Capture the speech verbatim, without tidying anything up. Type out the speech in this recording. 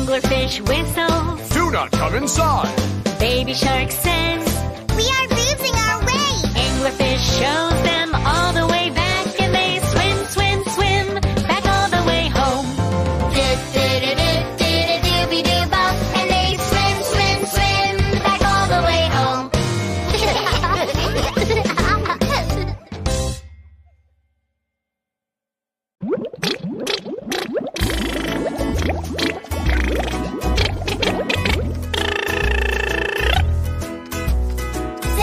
anglerfish whistles. Do not come inside. Baby shark says,